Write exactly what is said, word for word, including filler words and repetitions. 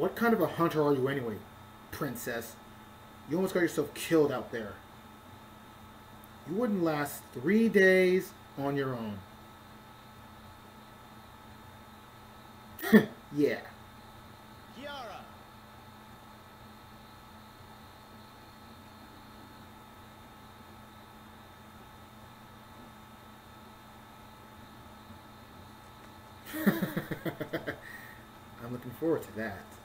What kind of a hunter are you anyway, princess? You almost got yourself killed out there. You wouldn't last three days on your own. Yeah. Kiara. I'm looking forward to that.